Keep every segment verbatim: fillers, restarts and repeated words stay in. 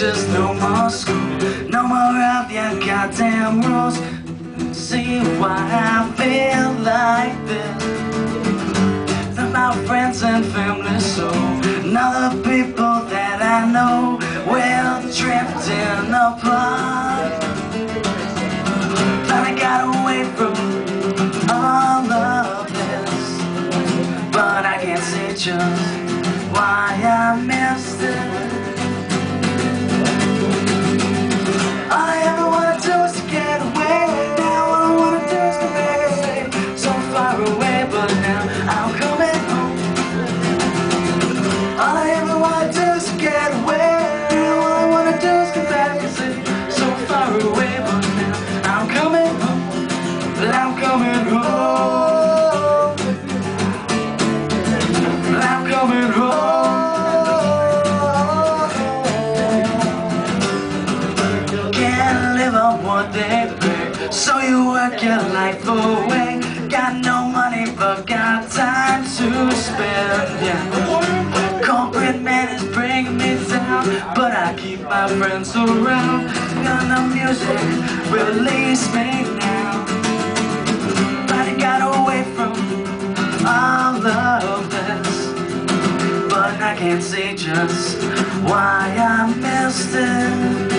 teachers, no more school, no more of your goddamn rules. See why I feel like this. They're my friends and family, so none of the people that I know will drifting apart. But I got away from all of this, but I can't see just why I missed it. All I ever wanna do is to get away. Now all I wanna do is come back and stay so far away, but now I'm coming home. All I ever wanna do is to get away. Now all I wanna do is come back and stay so far away, but now I'm coming home. I'm coming home. I'm coming home. Can't live on what they pay, so you work your life away. Got no money but got time to spend, yeah. Corporate man is bringing me down, but I keep my friends around. Got no music, release me now. But I got away from all of this, but I can't see just why I missed it.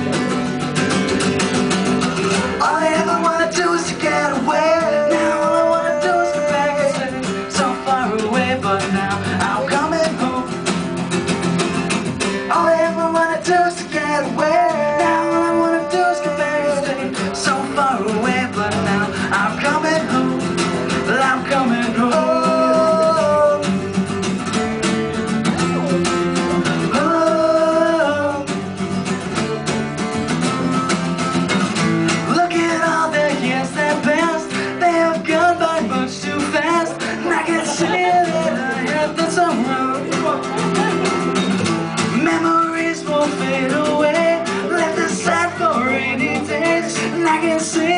All I ever wanna do is to get away. Now all I wanna do is come back and stay so far away, but now I'm coming home. All I ever wanna do is to get away. Now all I wanna do is come back and stay so far away, but now I'm coming home. I'm coming home. Oh. Look at all the years that passed. They have gone by much too fast, and I can see that I have done some wrong. Memories won't fade away, left aside for rainy days, and I can see